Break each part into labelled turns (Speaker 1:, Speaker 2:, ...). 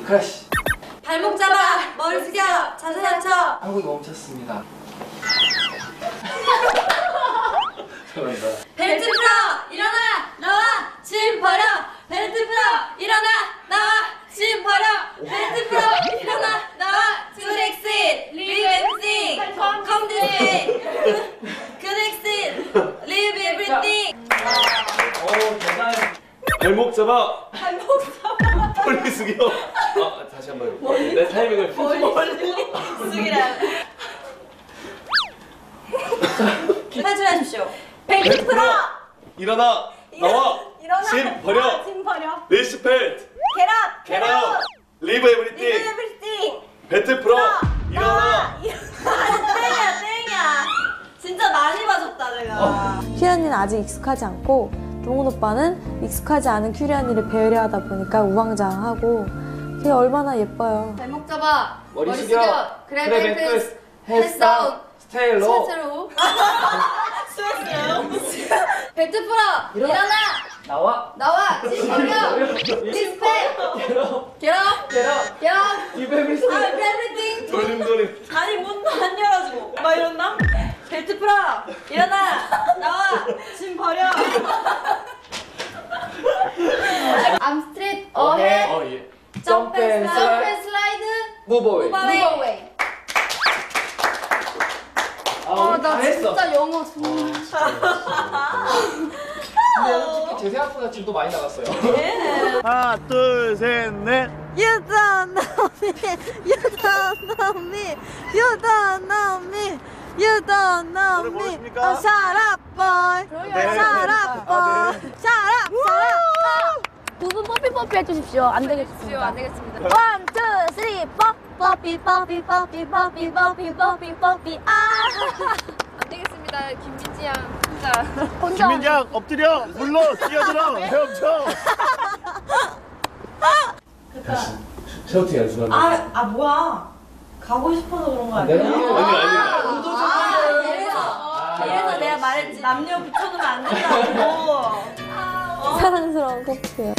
Speaker 1: 크래쉬.
Speaker 2: 발목 잡아, 머리 숙여, 자세 낮춰.
Speaker 1: 한국이 멈췄습니다. 죄송합니다.
Speaker 2: 벨트 풀어, 일어나, 나와, 짐 버려. 벨트 풀어, 일어나, 나와, 짐 버려. 벨트 풀어, 일어나, 나와. Good exit, leave everything. Come this way. Good exit, leave everything.
Speaker 1: 오, 대단해.
Speaker 3: 발목 잡아.
Speaker 2: 발목 잡아.
Speaker 3: 머리 숙여. 다시 한번. 내 타이밍을.
Speaker 2: 머리 숙이라. 탈출하십시오. 벨트 풀어.
Speaker 3: 일어나. 나와.
Speaker 2: 일어나.
Speaker 3: 짐 버려.
Speaker 2: 짐 버려.
Speaker 3: 리스펙트.
Speaker 2: Get up.
Speaker 3: Get out. Leave everything.
Speaker 2: Leave everything.
Speaker 3: 벨트 풀어. 일어나.
Speaker 2: 땡이야. 진짜 많이 봐줬다 내가.
Speaker 4: 큐리언니는 아직 익숙하지 않고 동훈 오빠는 익숙하지 않은 큐리언니를 배려하다 보니까 우왕좌왕하고 그게 얼마나 예뻐요.
Speaker 2: 발목 잡아.
Speaker 1: 머리 숙여.
Speaker 2: 그래
Speaker 1: 벨트.
Speaker 2: 벨트.
Speaker 1: 헤드 다운. 스테이 로우.
Speaker 2: 스스로. 벨트 풀어. 일어나.
Speaker 1: 나와.
Speaker 2: 나와. 짐 버려. 리스펙.
Speaker 1: 게러.
Speaker 2: get up.
Speaker 1: Give everything.
Speaker 2: everything.
Speaker 3: 돌림돌림.
Speaker 2: 아니 문도 안 열어주고 막 이랬나? 벨트 풀어. 일어나. 나와. 짐 버려. I'm straight ahead.
Speaker 3: 예.
Speaker 2: Jump and
Speaker 1: slide.
Speaker 2: slide.
Speaker 1: Move away.
Speaker 2: Move away.
Speaker 1: 아,
Speaker 2: 나
Speaker 1: 잘했어.
Speaker 2: 진짜 영어 정말.
Speaker 1: 근데 솔직히 제 생각보다 질도 많이 나갔어요.
Speaker 3: 하나, 둘, 셋, 넷.
Speaker 4: You don't know me, you don't know me, you don't know me, you don't know
Speaker 3: 노래
Speaker 4: me.
Speaker 3: 모르십니까?
Speaker 4: Oh, shut up, boy.
Speaker 3: 네.
Speaker 4: Shut up, boy. Shut up, shut up.
Speaker 5: 두 분 뽀삐뽀삐 해주십시오. 안 되겠습니다.
Speaker 2: 안 되겠습니다.
Speaker 5: One, two, three, four. 뽀삐 뽀삐 뽀삐 뽀삐 뽀삐 뽀삐 뽀삐 아.
Speaker 2: 안 되겠습니다. 김민지 양 진짜.
Speaker 5: 혼자.
Speaker 3: 김민장 엎드려. 물러 뛰어들어. 헤엄쳐. 다시 셔츠 연습하면.
Speaker 2: 아 뭐야? 가고 싶어서 그런 거 아니야? 이래서 내가 말했지. 남녀 붙여놓으면 안 된다고.
Speaker 4: 사랑스러운 커플이에요.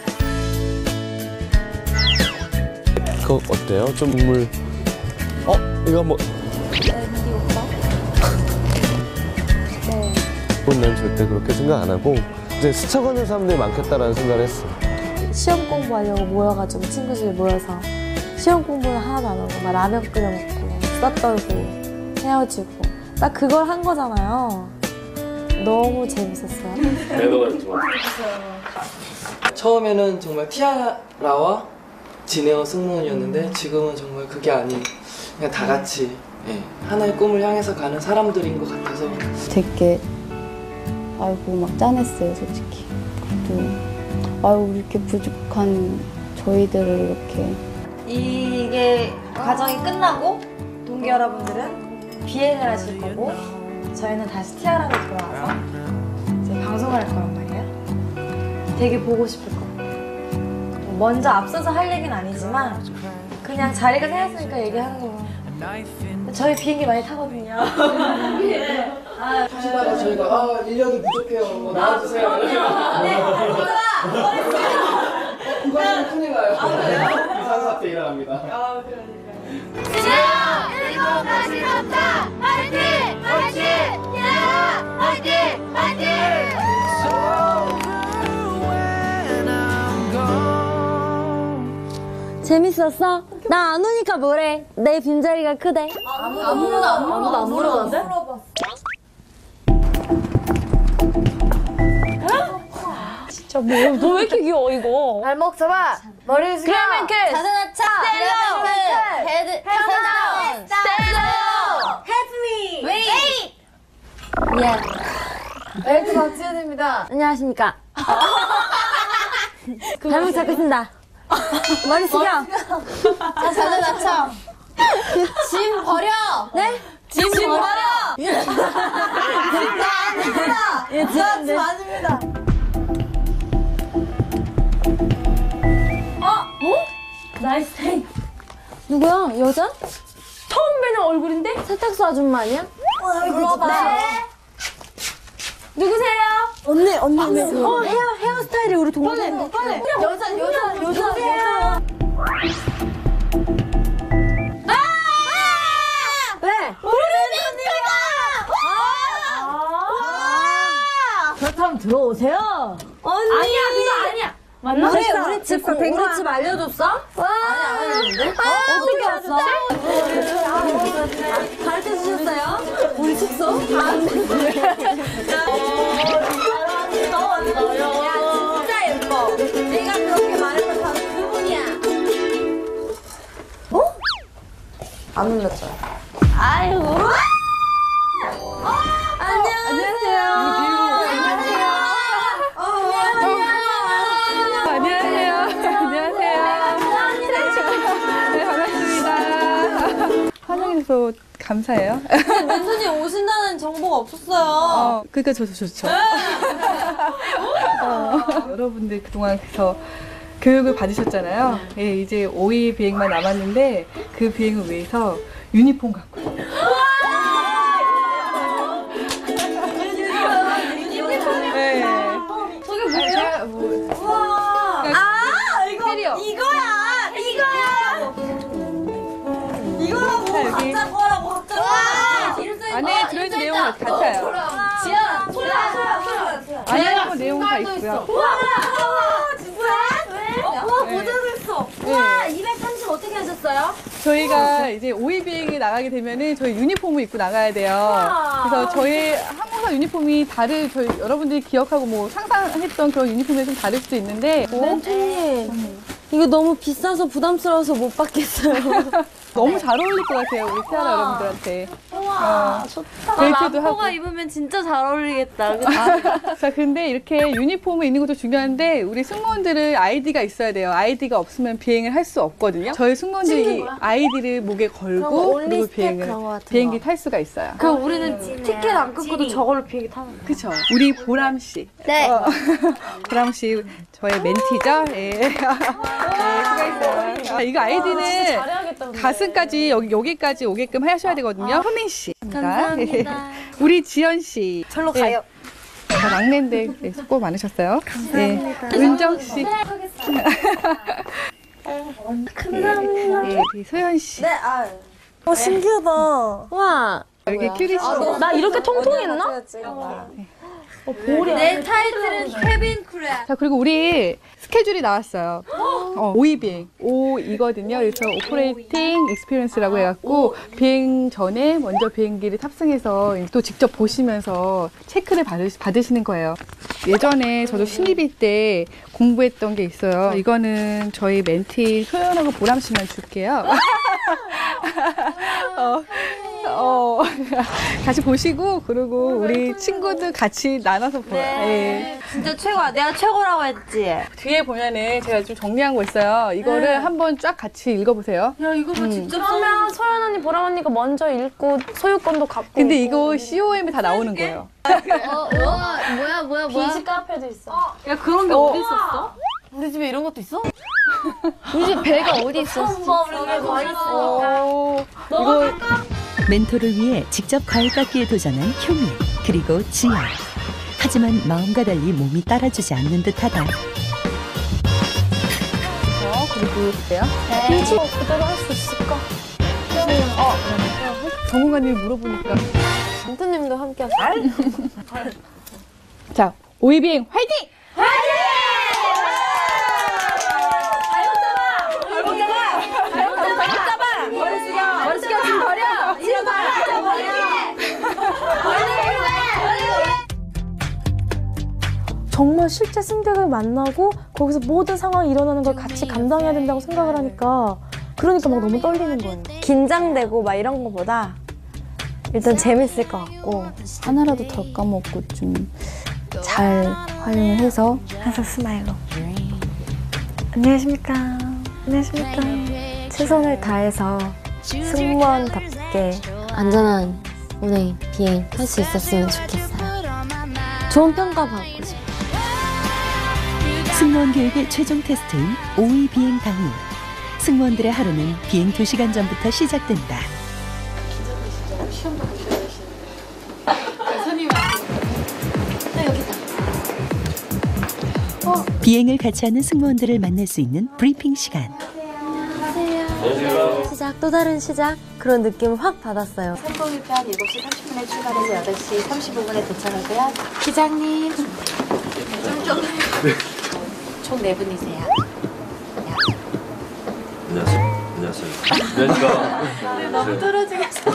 Speaker 3: 그거 어때요? 좀 물. 이거 뭐?
Speaker 4: 앤디 오빠? 네.
Speaker 3: 난 절대 그렇게 생각 안 하고 이제 스쳐가는 사람들이 많겠다라는 생각을 했어.
Speaker 4: 시험 공부하려고 모여가지고 친구들이 모여서 시험 공부는 하나도 안 하고 막 라면 끓여 먹고 수다 떨고 헤어지고 딱 그걸 한 거잖아요. 너무 재밌었어요.
Speaker 3: 매너가 좋아.
Speaker 1: 처음에는 정말 티아라와 진에어 승무원이었는데 지금은 정말 그게 아닌 그냥 다 같이 하나의 꿈을 향해서 가는 사람들인 것 같아서
Speaker 6: 되게 아이고 막 짠했어요 솔직히. 그래도 아유 이렇게 부족한 저희들을 이렇게
Speaker 2: 이게 과정이 끝나고 동기 여러분들은 비행을 하실 거고 저희는 다시 티아라로 돌아와서 이제 방송을 할 거란 말이에요. 되게 보고 싶을 거예요. 먼저 앞서서 할 얘기는 아니지만 그냥 자리가 생겼으니까 얘기하는 거예요. 저희 비행기 많이 타거든요.
Speaker 1: 하시다가 저희가 인력이 부족해요. 뭐 나와주세요.
Speaker 2: 네,
Speaker 1: 그거 하시면 큰일 나요. 비상사태 일어납니다.
Speaker 2: 진아! 일곱 다시 잡자! 화이팅! 화이팅! 야! 화이팅! 화이팅!
Speaker 5: 재밌었어? 나 안 오니까 뭐래? 내 빈자리가 크대.
Speaker 2: 아무도 안 물어봤는데?
Speaker 5: 진짜 뭐? 너 왜 이렇게 귀여워 이거?
Speaker 2: 발목 잡아! 머리 숙여!
Speaker 5: 그라맨크!
Speaker 2: 자세 낮춰!
Speaker 5: 스텔로!
Speaker 2: 헤드 다운! 스텔로!
Speaker 5: 헬프미!
Speaker 2: 웨이!
Speaker 5: 미안.
Speaker 2: 벨트 박지현입니다.
Speaker 5: 안녕하십니까? 발목 잡고 있습니다. 머리 숙여.
Speaker 2: 자, 자세 낮춰! 짐 버려!
Speaker 5: 네?
Speaker 2: 짐 버려! 짐 아닙니다! 짐 아닙니다!
Speaker 5: 나이스 테이크. 누구야? 여자? 처음 뵈는 얼굴인데? 세탁소 아줌마 아니야?
Speaker 2: 물어봐.
Speaker 5: 네. 누구세요?
Speaker 4: 언니.
Speaker 5: 헤어스타일이 우리 동생인데.
Speaker 2: 여자.
Speaker 5: 그렇다면 들어오세요. 언니. 아니야, 그거 아니야. 맞나?
Speaker 2: 우리 집 알려줬어? 아니 안 알려줬는데? 어떻게 알았어? 가르쳐 주셨어요? 우리 숙소? 야 진짜 예뻐. 내가 그렇게 말해서 바로 그분이야. 어? 안 눌렀죠? 아이고.
Speaker 7: 환영해서 감사해요.
Speaker 2: 멘토님 오신다는 정보가 없었어요.
Speaker 7: 그러니까 저도 좋죠. 여러분들 그동안 그래서 교육을 받으셨잖아요. 예, 이제 5일 비행만 남았는데 그 비행을 위해서 유니폼 갖고 있어요. 네.
Speaker 2: 저게 뭐예요? 우와.
Speaker 7: 캐리어.
Speaker 2: 이거야. 이거라고
Speaker 7: 여기.
Speaker 2: 가짜 거라고 갑자기.
Speaker 7: 안에 들어있는 내용은 같아요.
Speaker 2: 지아, 소야.
Speaker 7: 안에 보면 내용은 다 있고요.
Speaker 2: 우와, 진짜? 우와, 모자도 있어. 우와, 230 어떻게 하셨어요?
Speaker 7: 저희가 이제 5일 비행에 나가게 되면은 저희 유니폼을 입고 나가야 돼요. 그래서 저희 항공사 유니폼이 저희 여러분들이 기억하고 뭐 상상했던 그런 유니폼에 좀 다를 수도 있는데
Speaker 4: 멘토님, 이거 너무 비싸서 부담스러워서 못 받겠어요.
Speaker 7: 너무 잘 어울릴 것 같아요, 우리 티아라 여러분들한테.
Speaker 2: 우와, 좋다.
Speaker 7: 벨트도 하고.
Speaker 4: 남포가 입으면 진짜 잘 어울리겠다.
Speaker 7: 자, 근데 이렇게 유니폼을 입는 것도 중요한데 우리 승무원들은 아이디가 있어야 돼요. 아이디가 없으면 비행을 할 수 없거든요. 저희 승무원들이 아이디를 목에 걸고 그리고 비행기 탈 수가 있어요.
Speaker 4: 그럼 우리는 티켓 안 끊고도 저걸로 비행기 타는 거야.
Speaker 7: 그쵸? 우리 보람 씨.
Speaker 4: 네.
Speaker 7: 보람 씨 저의 멘티죠? 예. 네, 수고했어요. 이거 아이디는 가슴까지 여기까지 오게끔 하셔야 되거든요. 효민 씨.
Speaker 4: 감사합니다.
Speaker 7: 우리 지연 씨.
Speaker 2: 절로 가요.
Speaker 7: 막내인데 네, 수고 많으셨어요. 감사합니다. 네. 은정 씨.
Speaker 4: 감사합니다.
Speaker 7: 네, 우리 소연 씨.
Speaker 2: 네,
Speaker 4: 신기하다. 와.
Speaker 7: 여기 큐리 씨.
Speaker 4: 나 이렇게 통통했나?
Speaker 2: 내 타이틀은 케빈 크랩.
Speaker 7: 자, 그리고 우리 스케줄이 나왔어요. 5위 비행. 5이거든요. 그래서 오퍼레이팅 익스피리언스라고 해갖고 비행 전에 먼저 비행기를 탑승해서 또 직접 보시면서 체크를 받으시는 거예요. 예전에 저도 신입일 때 공부했던 게 있어요. 이거는 저희 멘티 소연하고 보람 씨만 줄게요. 같이 보시고 그리고 우리 친구들 같이 나눠서 보요. 네.
Speaker 2: 진짜 최고야. 내가 최고라고 했지.
Speaker 7: 뒤에 보면은 제가 좀 정리한 거 있어요. 이거를 한번 쫙 같이 읽어보세요.
Speaker 2: 야, 이거 뭐 직접
Speaker 4: 그러면 소연 언니, 보람 언니가 먼저 읽고 소유권도 갖고.
Speaker 7: 근데 이거 COM에 다 나오는 거예요.
Speaker 4: 뭐야. 비지 카페도 있어.
Speaker 2: 야, 그런 게 어디 있었어?
Speaker 4: 우리 집에 이런 것도 있어? 우리 집 배가 어디 있었어?
Speaker 7: 이거
Speaker 8: 멘토를 위해 직접 과일 깎기에 도전한 효민 그리고 지연. 하지만 마음과 달리 몸이 따라주지 않는 듯하다.
Speaker 7: 그리고 그래요?
Speaker 4: 비지 그대로 할 수 있을까?
Speaker 7: 전문가님이 물어보니까.
Speaker 4: 멘토님도 함께 하세요.
Speaker 7: 자, 5위 비행 화이팅!
Speaker 4: 정말 실제 승객을 만나고 거기서 모든 상황이 일어나는 걸 같이 감당해야 된다고 생각을 하니까 그러니까 막 너무 떨리는 거예요. 긴장되고 막 이런 거보다 일단 재밌을 것 같고
Speaker 6: 하나라도 덜 까먹고 좀 잘 활용을 해서
Speaker 4: 항상 스마일로 안녕하십니까. 최선을 다해서 승무원답게 안전한 운행, 비행 할 수 있었으면 좋겠어요. 좋은 평가 받고 싶어요.
Speaker 8: 승무원 교육의 최종 테스트인 5위 비행 당일. 승무원들의 하루는 비행 2시간 전부터 시작된다. 비행을 같이 하는 승무원들을 만날 수 있는 브리핑 시간.
Speaker 4: 시작, 또 다른 시작 그런 느낌을 확 받았어요.
Speaker 9: 성공일편 7시 30분에 출발해서 8시 35분에 도착하고요. 기장님. 총 4분이세요.
Speaker 10: 안녕하세요. 안녕하세요.
Speaker 9: 너무 떨어지겠어.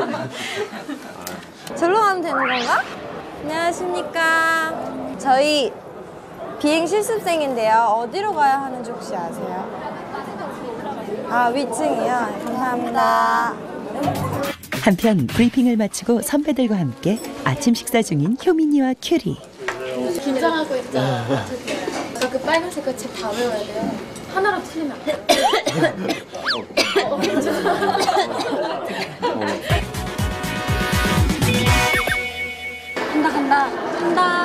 Speaker 4: 절로 가면 되는 건가? 안녕하십니까. 저희 비행 실습생인데요. 어디로 가야 하는지 혹시 아세요? 아, 위층이요? 감사합니다.
Speaker 8: 한편 브리핑을 마치고 선배들과 함께 아침 식사 중인 효민이와 큐리.
Speaker 5: 긴장하고 있잖아. 그 빨간색 그 책 다 외워야 돼요. 하나로 틀리면 안 돼. 간다.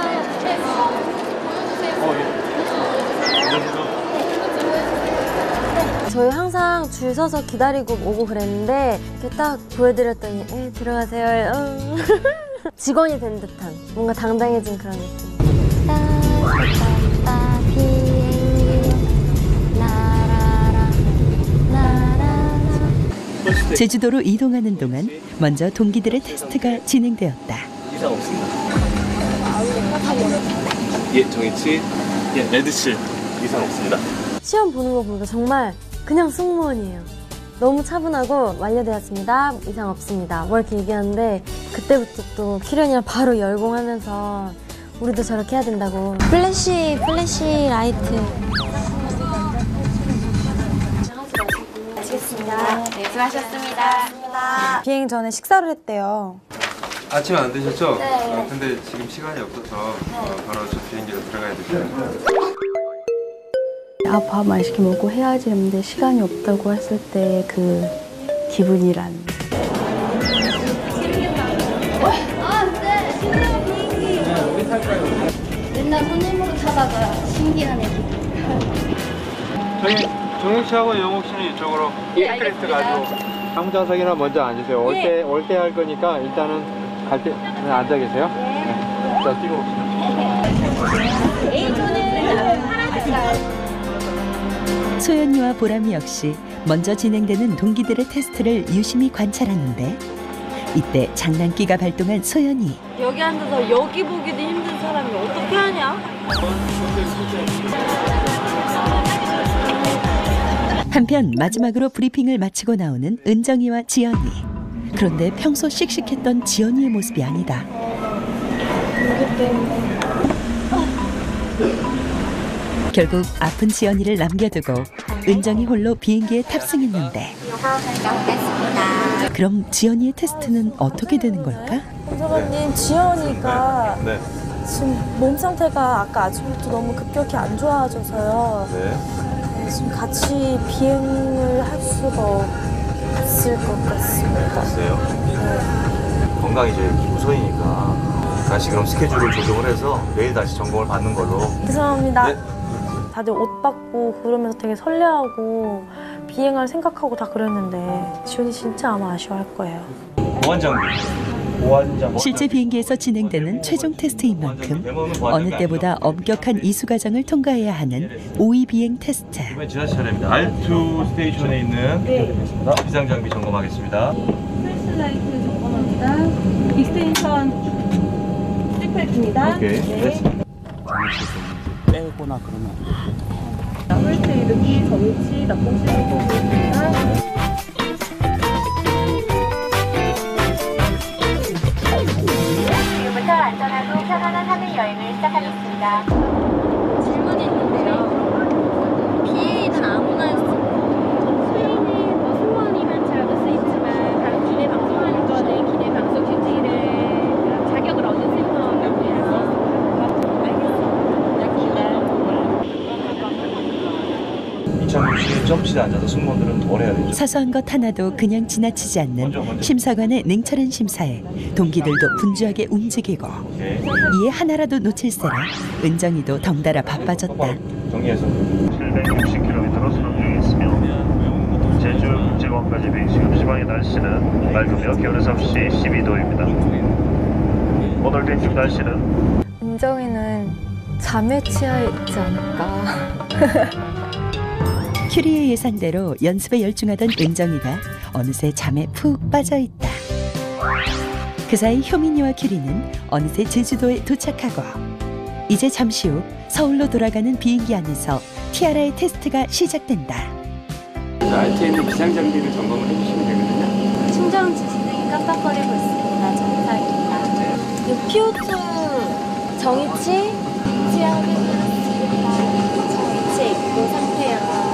Speaker 4: 저희 항상 줄 서서 기다리고 오고 그랬는데 이렇게 딱 보여드렸더니 들어가세요. 직원이 된 듯한 뭔가 당당해진 그런 느낌.
Speaker 8: 제주도로 이동하는 동안 먼저 동기들의 테스트가 진행되었다.
Speaker 10: 이상 없습니다. 예, 정해치. 예, 레드실. 이상 없습니다.
Speaker 4: 시험 보는 거 보니까 정말 그냥 승무원이에요. 너무 차분하고 완료되었습니다. 이상 없습니다. 뭐 이렇게 얘기하는데 그때부터 또 키련이랑 바로 열공하면서 우리도 저렇게 해야 된다고. 플래시 라이트.
Speaker 9: 마치겠습니다. 네, 수고하셨습니다.
Speaker 2: 비행 전에 식사를 했대요.
Speaker 11: 아침에 안 드셨죠? 네. 근데 지금 시간이 없어서 바로 저 비행기로 들어가야 되죠.
Speaker 6: 밥 맛있게 먹고 해야지 했는데 시간이 없다고 했을 때 그 기분이란.
Speaker 5: 맨날 손님으로 타다가 신기하네.
Speaker 11: 저희 정욱 씨하고 영욱 씨는 이쪽으로 스크립트 가지고 상자석이나 먼저 앉으세요. 올 때 할 거니까 일단은 갈 때 앉아 계세요. 네. 자, 뛰고 옵시다.
Speaker 5: A조는 파란색깔.
Speaker 8: 소연이와 보람이 역시 먼저 진행되는 동기들의 테스트를 유심히 관찰하는데 이때 장난기가 발동한 소연이.
Speaker 2: 여기 앉아서 여기 보기도 힘든 사람이 어떻게 하냐?
Speaker 8: 한편 마지막으로 브리핑을 마치고 나오는 은정이와 지연이. 그런데 평소 씩씩했던 지연이의 모습이 아니다. 결국 아픈 지연이를 남겨두고 은정이 홀로 비행기에 탑승했는데 그럼 지연이의 테스트는 어떻게 되는 걸까?
Speaker 4: 선생님, 지연이가 지금 몸 상태가 아까 아침부터 너무 급격히 안 좋아져서요. 지금 같이 비행을 할 수가 없을 것 같습니다.
Speaker 10: 글쎄요. 건강이 제일 우선이니까 다시 그럼 스케줄을 조정을 해서 내일 다시 점검을 받는 걸로.
Speaker 4: 죄송합니다.
Speaker 10: 네.
Speaker 4: 다들 옷 받고 그러면서 되게 설레하고 비행할 생각하고 다 그랬는데 지훈이 진짜 아마 아쉬워할 거예요.
Speaker 10: 보안장비.
Speaker 8: 실제 비행기에서 진행되는 최종 테스트인 만큼 어느 때보다 엄격한 이수 과정을 통과해야 하는 OE 비행 테스트.
Speaker 10: 이번에 지하철 차례입니다. R2 스테이션에 있는 비상장비 점검하겠습니다.
Speaker 5: 플래시라이트 점검합니다. 익스텐션 스틱팩입니다.
Speaker 10: 오케이.
Speaker 3: 빼거나 그러면
Speaker 5: 홀트 이름이 정치 낙동실 공부입니다.
Speaker 9: 지금부터 안전하고 편안한 하늘 여행을 시작하겠습니다.
Speaker 5: 질문이 있는데요. BA는 아무나 할 수 있고 수인이 뭐 승무원이면 잘할 수 있지만 기내 방송하는 거는 기내 방송 듀티를 자격을 얻은 승무원이라고 해야 할 수 있습니다. 알겠습니다.
Speaker 10: 2060 점프실에 앉아서 승무원들은 뭘 해야 되죠?
Speaker 8: 사소한 것 하나도 그냥 지나치지 않는 심사관의 냉철한 심사에 동기들도 분주하게 움직이고 이에 하나라도 놓칠세라 은정이도 덩달아 바빠졌다.
Speaker 10: 정리해서
Speaker 12: 760km로 수동 중에 있으며 제주 국제공항까지 120시 방의 날씨는 맑으며 기온은 섭씨 12도입니다. 오늘 비행 날씨는
Speaker 4: 은정이는 잠에 취해 있지 않을까.
Speaker 8: 큐리의 예상대로 연습에 열중하던 은정이가 어느새 잠에 푹 빠져있다. 그 사이 효민이와 큐리는 어느새 제주도에 도착하고 이제 잠시 후 서울로 돌아가는 비행기 안에서 티아라의 테스트가 시작된다.
Speaker 13: RT에 있는 비상장비를 점검을 해주시면 되거든요.
Speaker 9: 충전 지진등이 깜빡거리고 있습니다. 정상입니다.
Speaker 2: PO2 정위치, 치아하게 정위치 있고 상태여서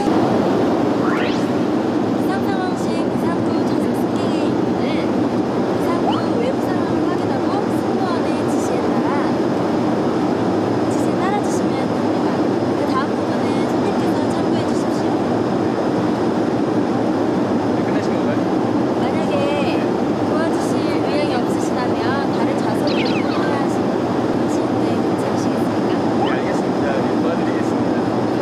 Speaker 2: 비상 상황 시 비상구 좌석 스킹에 있는 비상구 외부 상황을 확인하고 승무원의 지시에 따라주시면 됩니다. 그 다음 부분은 손님께서 참고해 주십시오.
Speaker 13: 끝나신 건가요?
Speaker 2: 만약에 도와주실 의향이 없으시다면 다른 좌석으로 이동해야 하시는데 괜찮으시겠습니까?
Speaker 13: 네, 알겠습니다. 네, 도와드리겠습니다.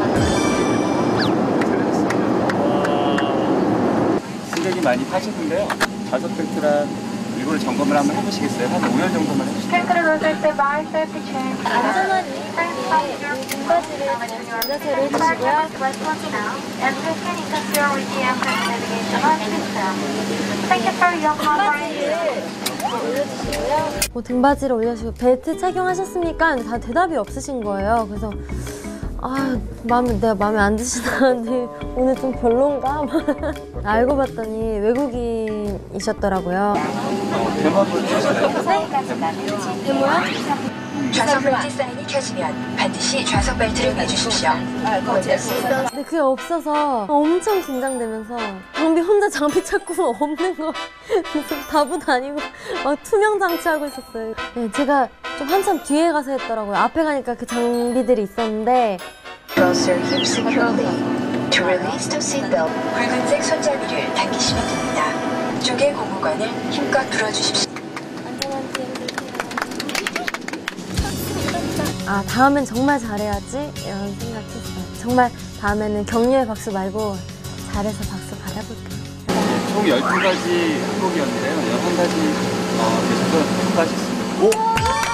Speaker 13: 승객이 많이 타시는데요. 좌석 벨트랑 이걸 점검을 한번 해보시겠어요? 한 5열 정도만 해주시죠.
Speaker 2: 안전한 이익에 등받이를 자세를 해주시고요. 등받이를 올려주시고 벨트 착용하셨습니까? 다 대답이 없으신 거예요. 그래서 내가 마음에 안 드시다는데 오늘 좀 별론가? 알고 봤더니 외국인이셨더라고요. 데모요?
Speaker 14: 좌석 벨트 사인이 켜지면 반드시 좌석 벨트를 매주십시오.
Speaker 2: 근데 그게 없어서 엄청 긴장되면서 장비 혼자 장비 찾고 없는 거 다부 다니고 막 투명 장치하고 있었어요. 네, 제가 좀 한참 뒤에 가서 했더라고요. 앞에 가니까 그 장비들이 있었는데
Speaker 14: Close your hips securely. To release the seatbelt. 붉은색 손잡이를 당기시면 됩니다. 쪽의 고무관을 힘껏 풀어주십시오.
Speaker 2: 다음엔 정말 잘해야지 이런 생각했어요. 정말 다음에는 격려의 박수 말고 잘해서 박수 받아볼게요.
Speaker 13: 총 12가지 항목이었는데요. 11가지 계속해서 통과하셨습니다.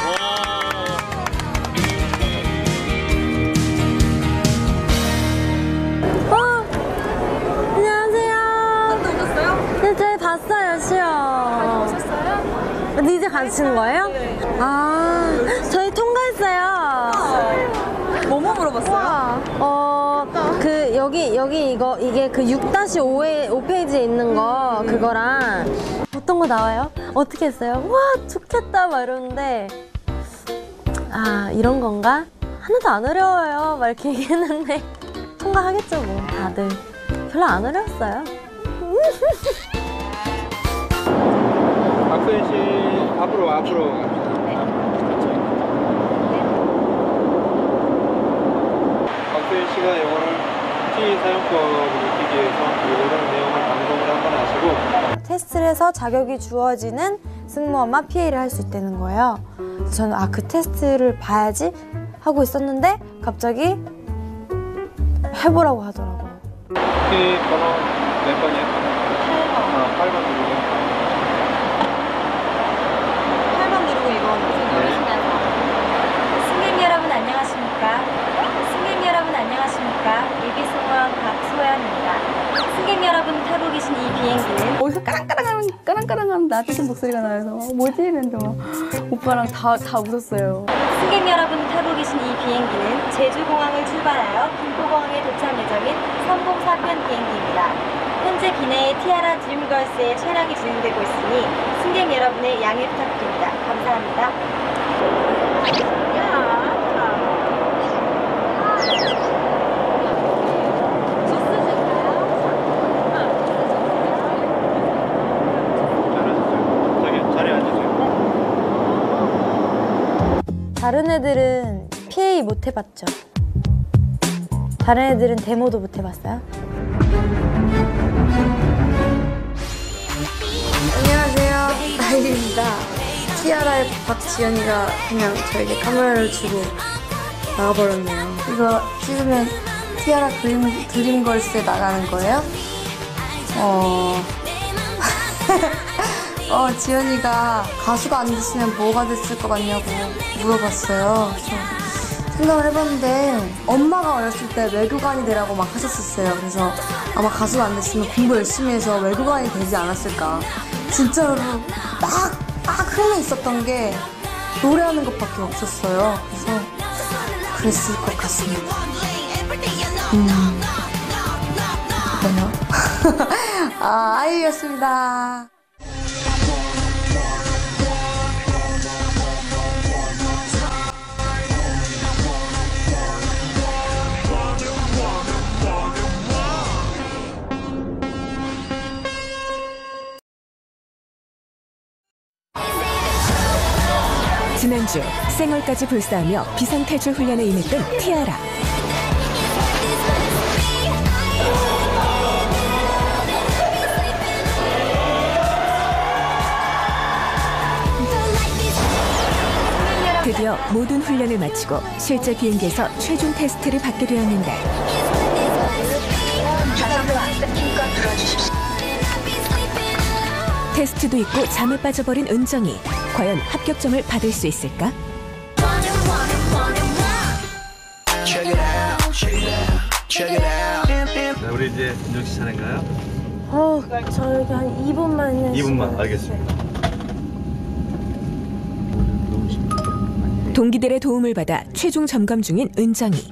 Speaker 2: 안녕하세요. 오셨어요? 네, 저희 봤어요, 시험. 오셨어요? 이제 가시는 거예요? 저희 통과했어요.
Speaker 9: 뭐뭐 물어봤어요?
Speaker 2: 이게 그 6-5페이지에 있는 거, 그거랑 어떤 거 나와요? 어떻게 했어요? 와, 좋겠다, 막 이러는데, 이런 건가? 하나도 안 어려워요. 막 이렇게 얘기했는데, 통과하겠죠, 뭐, 다들. 별로 안 어려웠어요.
Speaker 11: 박소연 씨, 앞으로 갑시다. 박소연 씨가 영어를 T 사용법을 익히기 위해서 이런 내용을 방송을 한번 하시고
Speaker 2: 테스트를 해서 자격이 주어지는 승무원만 PA를 할 수 있다는 거예요. 그래서 저는 그 테스트를 봐야지 하고 있었는데 갑자기 해보라고 하더라고요.
Speaker 11: T 번호 몇 번이에요? 8번 누르고
Speaker 2: 8번 누르고 이거 누르시면서 승객 여러분 안녕하십니까? 승객 여러분 안녕하십니까? 예비승무원 박소연입니다. 승객 여러분 타고 계신 이 비행기는
Speaker 6: 어디서 까랑까랑한 낮은 목소리가 나와서 뭐지? 이랬는데 막 오빠랑 다 웃었어요.
Speaker 2: 승객 여러분 타고 계신 이 비행기는 제주공항을 출발하여 김포공항에 도착 예정인 304편 비행기입니다. 현재 기내에 티아라 드림걸스의 촬영이 진행되고 있으니 승객 여러분의 양해 부탁드립니다. 감사합니다. 다른 애들은 PA 못 해봤죠? 다른 애들은 데모도 못 해봤어요?
Speaker 15: 안녕하세요, 나일입니다. 티아라의 박지연이가 그냥 저에게 카메라를 주고 나가버렸네요. 이거 찍으면 티아라 드림걸스에 나가는 거예요? 지연이가 가수가 안 됐으면 뭐가 됐을 것 같냐고 물어봤어요. 그래서 생각을 해봤는데 엄마가 어렸을 때 외교관이 되라고 막 하셨었어요. 그래서 아마 가수가 안 됐으면 공부 열심히 해서 외교관이 되지 않았을까. 진짜로 딱 흥이 있었던 게 노래하는 것밖에 없었어요. 그래서 그랬을 것 같습니다. 뭐요? 아이유였습니다.
Speaker 16: 지난주 생얼까지 불사하며 비상탈출 훈련에 임했던 티아라. 드디어 모든 훈련을 마치고 실제 비행기에서 최종 테스트를 받게 되었는데 테스트도 있고 잠에 빠져버린 은정이 과연 합격점을 받을 수 있을까?
Speaker 10: 네, 우리 이제 은정 씨 차례인가요?
Speaker 15: 저에게 한 2분만
Speaker 10: 2분만 알겠습니다.
Speaker 16: 동기들의 도움을 받아 최종 점검 중인 은정이.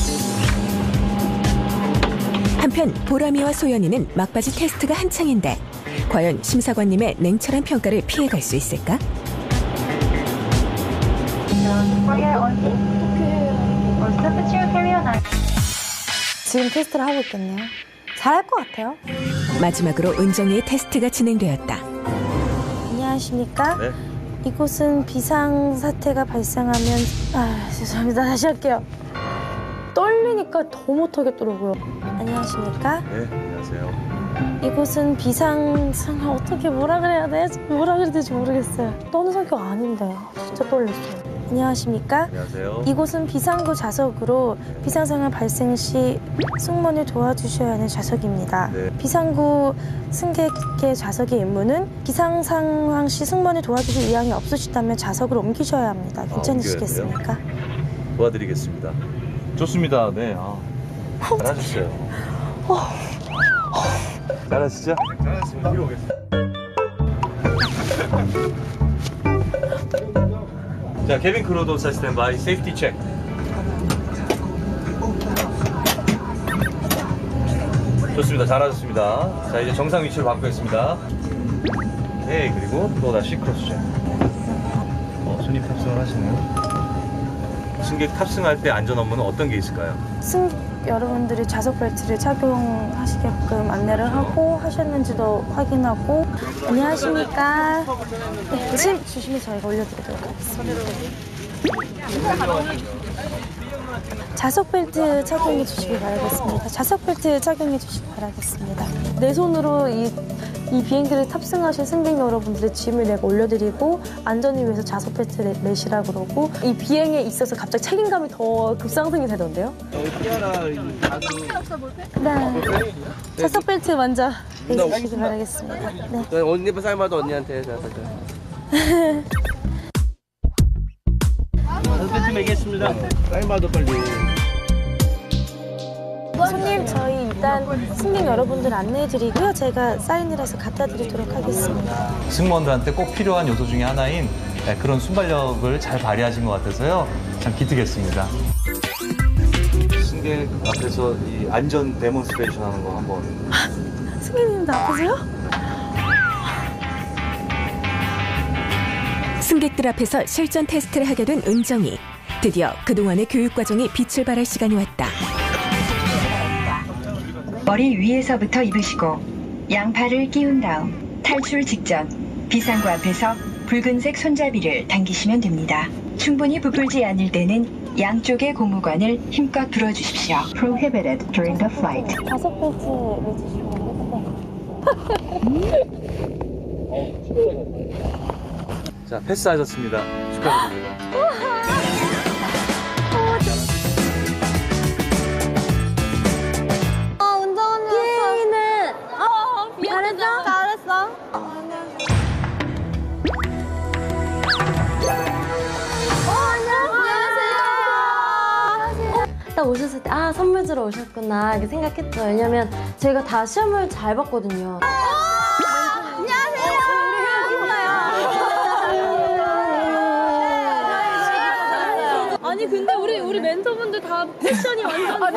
Speaker 16: 한편 보람이와 소연이는 막바지 테스트가 한창인데 과연 심사관님의 냉철한 평가를 피해갈 수 있을까?
Speaker 2: 지금 테스트를 하고 있겠네요. 잘할 것 같아요.
Speaker 16: 마지막으로 은정이의 테스트가 진행되었다.
Speaker 2: 안녕하십니까?
Speaker 10: 네.
Speaker 2: 이곳은 비상사태가 발생하면 죄송합니다. 다시 할게요. 떨리니까 더 못하겠더라고요. 안녕하십니까?
Speaker 10: 네, 안녕하세요.
Speaker 2: 이곳은 어떻게 뭐라 그래야 돼? 뭐라 그래야 될지 모르겠어요. 떠는 성격 아닌데 진짜 떨렸어요. 안녕하십니까?
Speaker 10: 안녕하세요.
Speaker 2: 이곳은 비상구 좌석으로 비상상황 발생 시 승무원을 도와주셔야 하는 좌석입니다.
Speaker 10: 네.
Speaker 2: 비상구 승객의 좌석의 임무는 비상상황 시 승무원을 도와주실 의향이 없으시다면 좌석을 옮기셔야 합니다. 괜찮으시겠습니까?
Speaker 10: 도와드리겠습니다. 좋습니다. 네. 잘하셨어요. 잘하시죠? 잘하셨습니다. 뒤로 오겠습니다. 자, 케빈 크루도 스탠바이 세이프티 체크. 좋습니다. 잘하셨습니다. 자, 이제 정상 위치를 바꾸겠습니다. 오케이, 그리고 또 다시 크로스 체크. 손님 탑승을 하시네요. 승객 탑승할 때 안전 업무는 어떤 게 있을까요?
Speaker 2: 승객 여러분들이 좌석 벨트를 착용하시게끔 안내를 하고 하셨는지도 확인하고. 안녕하십니까? 네, 짐 주시면 저희가 올려드리도록 하겠습니다. 좌석 벨트 착용해 주시기 바라겠습니다. 좌석 벨트 착용해 주시기 바라겠습니다. 내 손으로 이 비행기를 탑승하신 승객 여러분들의 짐을 내가 올려드리고 안전을 위해서 좌석 벨트를 매시라 그러고 이 비행에 있어서 갑자기 책임감이 더 급상승이 되던데요? 네. 좌석 벨트 먼저 매주시기 바라겠습니다. 네.
Speaker 17: 언니 삶아도 언니한테 벨트 매겠습니다. 삶아도 빨리.
Speaker 2: 손님, 저희 일단 승객 여러분들 안내해드리고요. 제가 사인을 해서 갖다 드리도록 하겠습니다.
Speaker 10: 승무원들한테 꼭 필요한 요소 중에 하나인 그런 순발력을 잘 발휘하신 것 같아서요. 참 기특했습니다. 승객 앞에서 이 안전 데몬스트레이션 하는 거 한번.
Speaker 2: 승객님도 아프세요?
Speaker 16: 승객들 앞에서 실전 테스트를 하게 된 은정이. 드디어 그동안의 교육 과정이 빛을 발할 시간이 왔다.
Speaker 14: 머리 위에서부터 입으시고 양팔을 끼운 다음 탈출 직전 비상구 앞에서 붉은색 손잡이를 당기시면 됩니다. 충분히 부풀지 않을 때는 양쪽의 고무관을 힘껏 풀어주십시오. Prohibited during the flight.
Speaker 2: 좌석 벨트 매주시면
Speaker 10: 자, 패스하셨습니다. 축하드립니다.
Speaker 4: 오셨을 때 아 선물 주러 오셨구나 이렇게 생각했죠. 왜냐면 저희가 다 시험을 잘 봤거든요.
Speaker 5: 아니 근데 우리 멘토분들 다 패션이 완전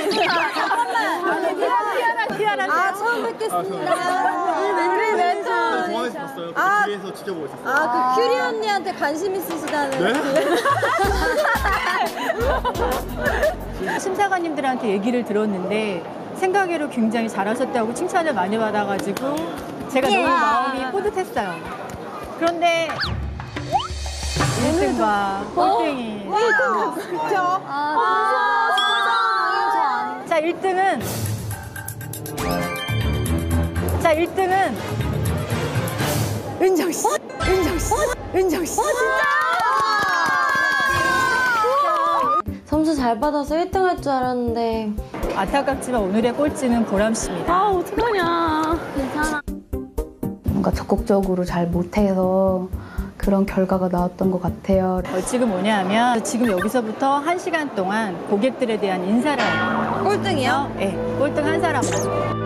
Speaker 2: 티아라 처음 뵙겠습니다. 우리 멘토
Speaker 18: 동화에서 봤어요. 그 뒤에서 지켜보고 있었어요.
Speaker 2: 그 큐리 언니한테 관심 있으시다는.
Speaker 19: 심사관님들한테 얘기를 들었는데 생각외로 굉장히 잘하셨다고 칭찬을 많이 받아가지고 제가 너무 마음이 뿌듯했어요. 그런데 1등과 꼴등이.
Speaker 2: 1등 그쵸?
Speaker 19: 자, 1등은 은정 씨. 은정 씨.
Speaker 4: 점수 잘 받아서 1등 할 줄 알았는데
Speaker 19: 안타깝지만 오늘의 꼴찌는 보람 씨입니다.
Speaker 5: 아 어떡하냐.
Speaker 4: 괜찮아.
Speaker 6: 뭔가 적극적으로 잘 못해서 그런 결과가 나왔던 것 같아요.
Speaker 19: 지금 뭐냐면 지금 여기서부터 1시간 동안 고객들에 대한 인사를 해요.
Speaker 2: 꼴등이요?
Speaker 19: 네, 꼴등 한 사람만.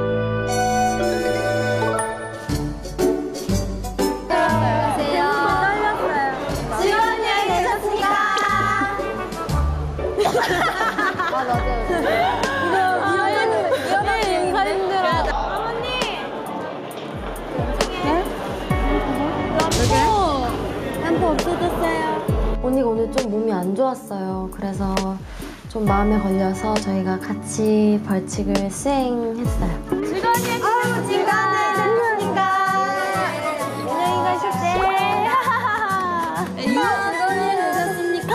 Speaker 4: 언니가 오늘 좀 몸이 안 좋았어요. 그래서 좀 마음에 걸려서 저희가 같이 벌칙을 수행했어요.
Speaker 2: 즐거운 인형이가 실제. 즐거운 여행 되셨습니까?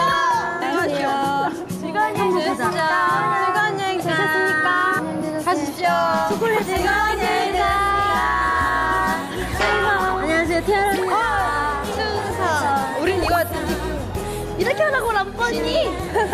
Speaker 2: 즐거운 여행 되셨습니까? 즐거운 여행 되셨습니까? 가십시오. 초콜릿 즐거운 여행 되셨습니까? 안녕하세요, 티아라입니다. 충성. 우린 이거 이렇게 하라고 람뻔이.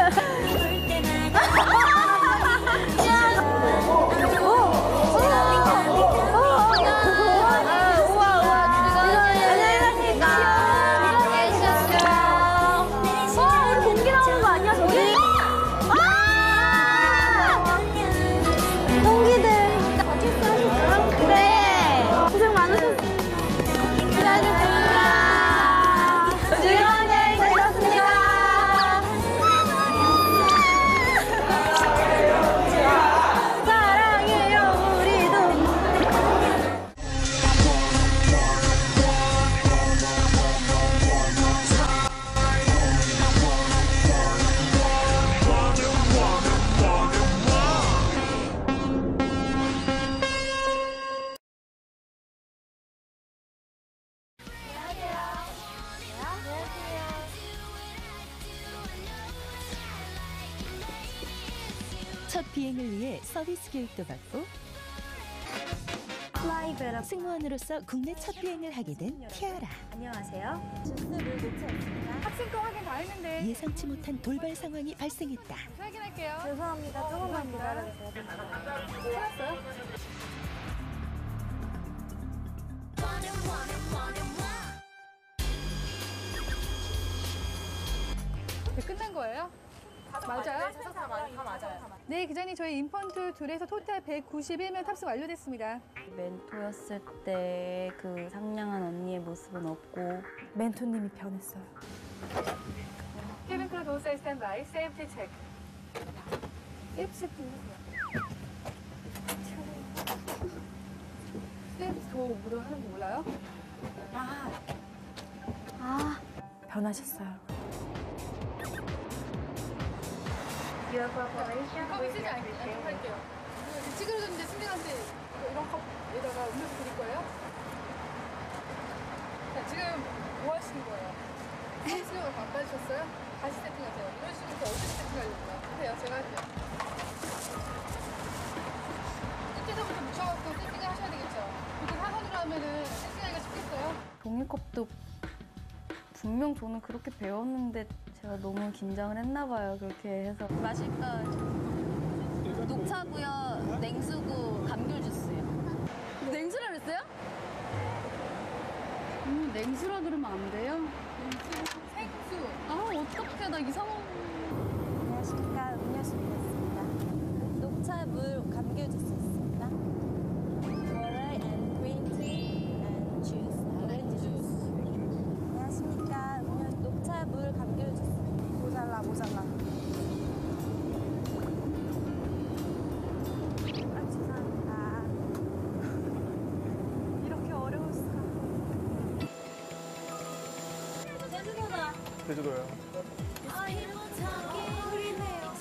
Speaker 8: 첫 비행을 위해 서비스 교육도 받고 승무원으로서 국내 첫 비행을 하게 된 티아라.
Speaker 2: 안녕하세요. 주스를 놓쳤습니다.
Speaker 7: 학생 거 확인 다 했는데
Speaker 8: 예상치 못한 돌발 상황이 발생했다.
Speaker 7: 확인할게요.
Speaker 2: 죄송합니다. 조금만 기다려주세요.
Speaker 7: 찾았어요? 네, 끝난 거예요? 맞아요?
Speaker 2: 다 맞아요.
Speaker 7: 네, 기자님 저희 인펀트 둘에서 토탈 191명 탑승 완료됐습니다.
Speaker 6: 멘토였을 때 그 상냥한 언니의 모습은 없고
Speaker 2: 멘토님이 변했어요.
Speaker 7: 케빈 크루 도어사이 스탠바이, 세이프티 체크. 세이프티 체크 세이프티 도 무료 하는 거 몰라요?
Speaker 2: 변하셨어요.
Speaker 7: 컵이 쓰지 않도록 할게요. 찌그러졌는데 승객한테 이런 컵에다가 음료수 드릴 거예요? 자, 지금 뭐 하시는 거예요? 수영을 바꿔주셨어요? 다시 세팅하세요. 이런 식으로 어떻게 세팅하려고요? 해요, 제가 할게요. 끝에서부터 묻혀갖고 세팅을 하셔야 되겠죠? 보통 학원으로 하면은 세팅하기가 쉽겠어요?
Speaker 6: 종이컵도 분명 저는 그렇게 배웠는데 제가 너무 긴장을 했나 봐요. 그렇게 해서
Speaker 9: 마실 거 녹차고요, 냉수고, 감귤 주스요. 냉수라 그랬어요? 냉수라 그러면 안 돼요?
Speaker 7: 생수.
Speaker 9: 아 어떡해, 나 이상한.
Speaker 2: 안녕하십니까. 음료수 드렸습니다.
Speaker 4: 감귤 주스 있습니다. Water and green tea and juice. 오렌지 주스. 안녕하십니까. 음료 녹차 물 감귤 주스. 모자라. 죄송합니다. 이렇게 어려울 수가. 제주도다.
Speaker 11: 제주도요.
Speaker 4: 아, 이름이네요.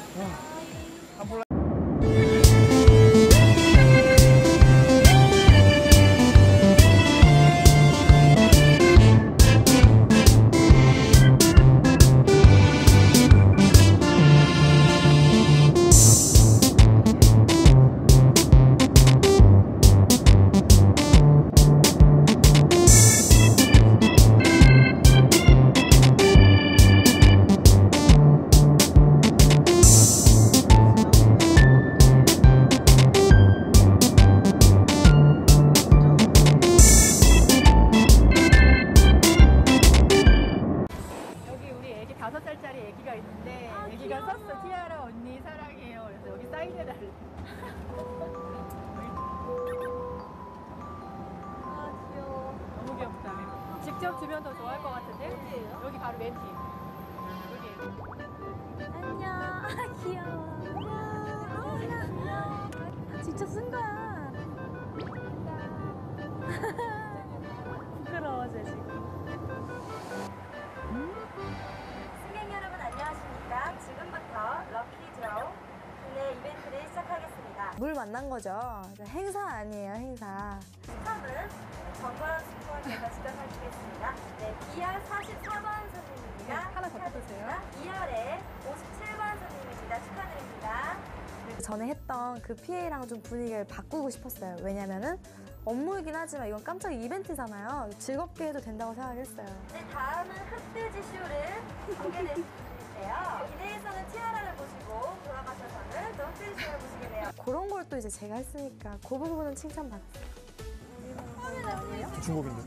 Speaker 19: 여기 우리 애기 5살짜리 애기가 있는데 애기가 썼어. 티아라 언니 사랑해요. 그래서 여기 사인해달래.
Speaker 4: 아, 귀여워.
Speaker 19: 너무 귀엽다. 직접 주면 더 좋아할 것 같은데? 여기 바로 맨 뒤. 여기.
Speaker 4: 안녕. 아, 귀여워. 귀여워. 직접 쓴 거야. 부끄러워, 쟤 지금. 승객 여러분 안녕하십니까? 지금부터 럭키 드로우 국내 이벤트를 시작하겠습니다. 물 만난 거죠. 행사 아니에요, 행사. 스탑은 정거연 승무원께서 직접 해주겠습니다. 네, 2열 44번 손님입니다.
Speaker 19: 네, 하나 더 뽑으세요.
Speaker 4: 2열에 57번 손님입니다. 축하드립니다. 전에 했던 그 PA랑 좀 분위기를 바꾸고 싶었어요. 왜냐면은 업무이긴 하지만 이건 깜짝 이벤트잖아요. 즐겁게 해도 된다고 생각했어요. 네, 다음은 흑돼지 쇼를 공개될 분인데요. 기내에서는 티아라를 보시고 돌아가셔서는 또 흑돼지 쇼를 보시게 돼요. 그런 걸 또 이제 제가 했으니까 그 부분은 칭찬받았어요.
Speaker 11: 중국인데.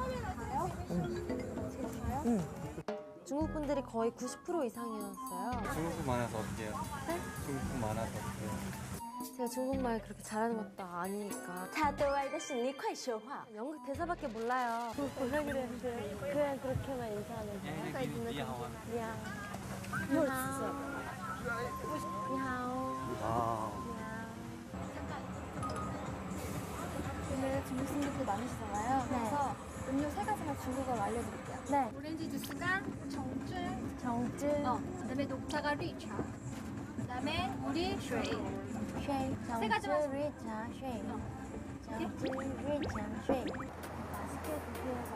Speaker 4: 응. 중국 분들이 거의 90% 이상이었어요.
Speaker 13: 중국분 많아서 어떻게 해요?
Speaker 4: 네?
Speaker 13: 중국분 많아서 어떻게 해요?
Speaker 4: 제가 중국말 그렇게 잘하는 것도 아니니까. 他对外的是你快说话. 영국 대사밖에 몰라요. 그래. 그냥 그렇게만 인사하면 돼요.
Speaker 13: 니하오.
Speaker 5: 오늘 중국 승객들 많으시잖아요. 그래서 음료 3가지만 중국어로 알려드릴게요.
Speaker 4: 네.
Speaker 5: 오렌지 주스가 정쯔. 그다음에 녹차가 리차. 그다음에 물이 쉐이. 세 가지만.
Speaker 4: 리차, 쉐이. 정쯔, 리차, 쉐이. 맛있게 드세요,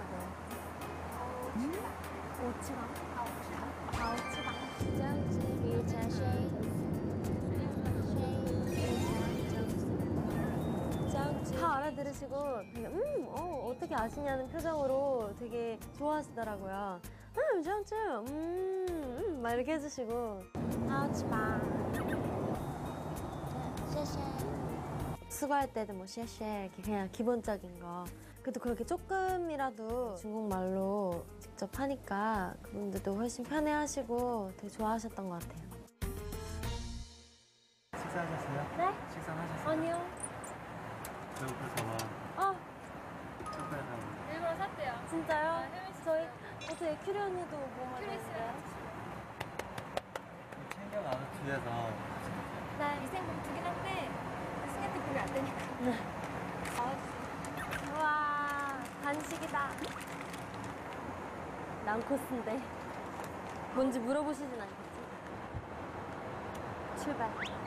Speaker 4: 오츠랑. 정쯔, 리차, 쉐이. 다 알아들으시고 되게 어떻게 아시냐는 표정으로 되게 좋아하시더라고요. 정쯔, 막 이렇게 해주시고. 수고할 때도 뭐 쉐쉐 이렇게 그냥 기본적인 거. 그래도 그렇게 조금이라도 중국말로 직접 하니까 그분들도 훨씬 편해하시고 되게 좋아하셨던 것 같아요.
Speaker 13: 식사하셨어요?
Speaker 4: 네?
Speaker 13: 식사하셨어요?
Speaker 4: 아니요.
Speaker 13: 배고파서
Speaker 5: 일부러 샀대요.
Speaker 4: 진짜요? 저희 어떻게 큐리 언니도 뭐 먹었어요?
Speaker 13: 챙겨가서 뒤에서
Speaker 5: 나 위생복 두긴 한데 승객들 보면 안 되니까.
Speaker 4: 우와, 간식이다. 랑코스인데 뭔지 물어보시진 않겠지? 출발.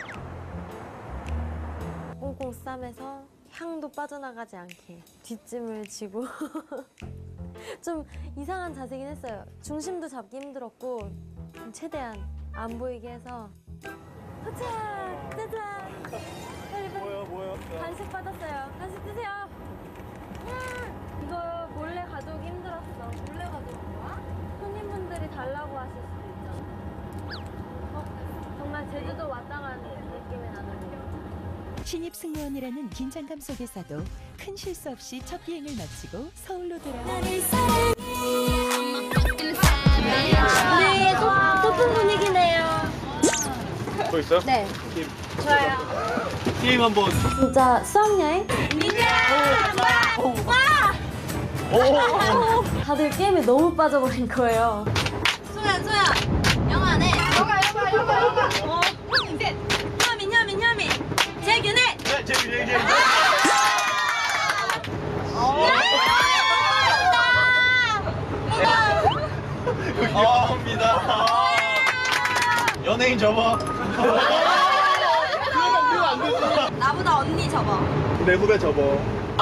Speaker 4: 꽁꽁 싸매서 향도 빠져나가지 않게 뒷짐을 지고 좀 이상한 자세긴 했어요. 중심도 잡기 힘들었고 최대한 안 보이게 해서 도착! 짜잔! 빨리
Speaker 11: 뭐요?
Speaker 4: 간식 받았어요. 간식 드세요. 이거 몰래 가져오기 힘들었어. 몰래 가져온 거야? 손님분들이 달라고 하실 수도 있잖아. 정말 제주도 왔다 가는 느낌이 나는 거.
Speaker 8: 신입 승무원이라는 긴장감 속에서도 큰 실수 없이 첫 비행을 마치고 서울로 돌아온
Speaker 4: 네, 소풍 분위기네요.
Speaker 11: 또 있어요?
Speaker 4: 네. 좋아요.
Speaker 17: 게임 한번.
Speaker 4: 진짜 수학여행? 다들 게임에 너무 빠져버린 거예요.
Speaker 5: 소야, 영화네. 영화. 혐이. 재균해.
Speaker 17: 재균. 합니다. 연예인 접어. 그러면 안 되지.
Speaker 5: 나보다 언니 접어.
Speaker 17: 내 후배 접어.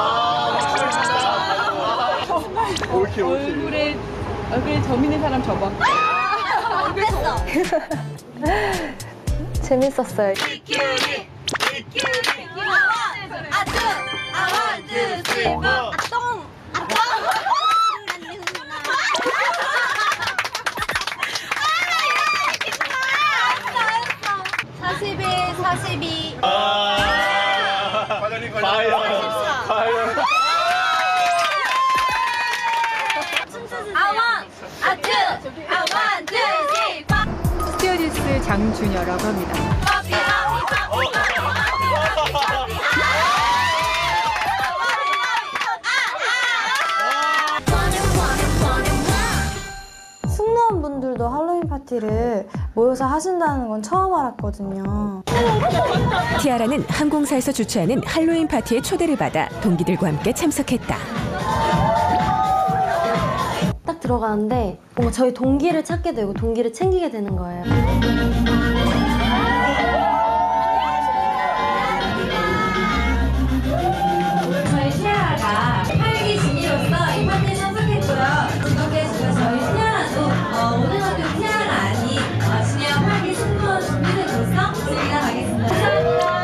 Speaker 17: 옳지.
Speaker 7: 얼굴에 점 있는 사람 접어.
Speaker 5: 어땠어?
Speaker 4: 재밌었어요.
Speaker 19: 스튜어디스 장준여라고 합니다.
Speaker 4: 승무원분들도 할로윈 파티를 모여서 하신다는 건 처음 알았거든요.
Speaker 16: 티아라는 항공사에서 주최하는 할로윈 파티에 초대를 받아 동기들과 함께 참석했다.
Speaker 4: 딱 들어가는데 뭔가 저희 동기를 찾게 되고 동기를 챙기게 되는 거예요.
Speaker 2: 저희 티아라가 활기 진이로서 이 파티에 참석했고요. 즐겁게 해주셔서 저희 티아라도 모든 학교 티아라가 아닌 진이와 활기 승무원 준비생으로서 즐겨 가겠습니다. 감사합니다.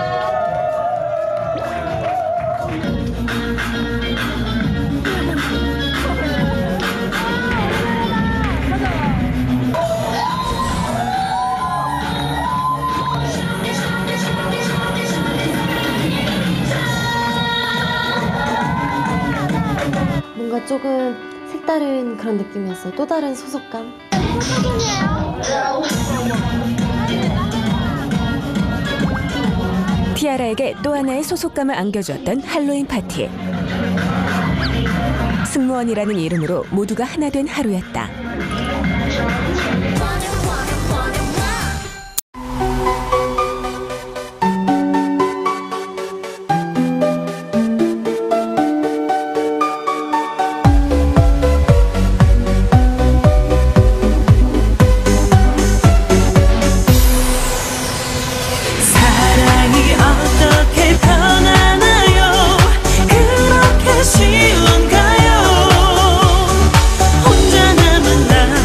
Speaker 4: 뭔가 조금 색다른 그런 느낌이었어요. 또 다른 소속감.
Speaker 16: 티아라에게 또 하나의 소속감을 안겨주었던 할로윈 파티. 승무원이라는 이름으로 모두가 하나 된 하루였다.
Speaker 20: 사랑이 어떻게 변하나요? 그렇게 쉬운가요? 혼자 남은 나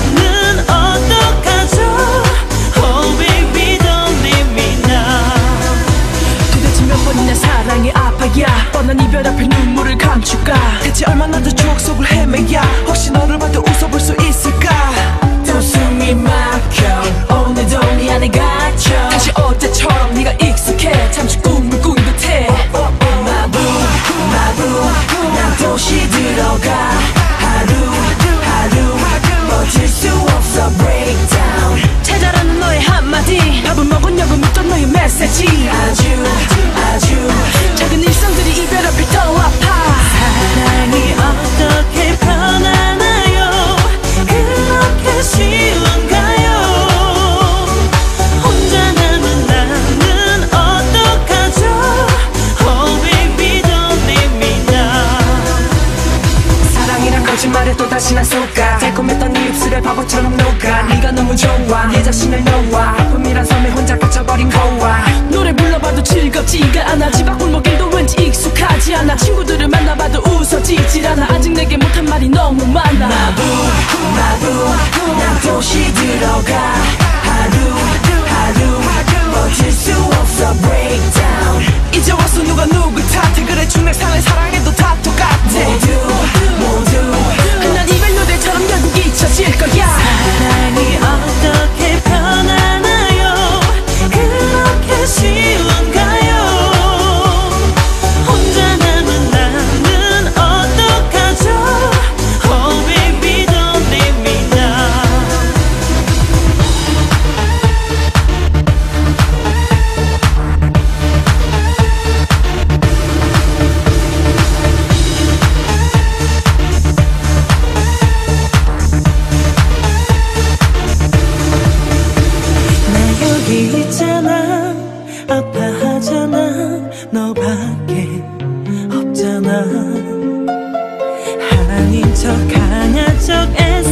Speaker 20: 너밖에 없잖아. 아닌 척 강한 척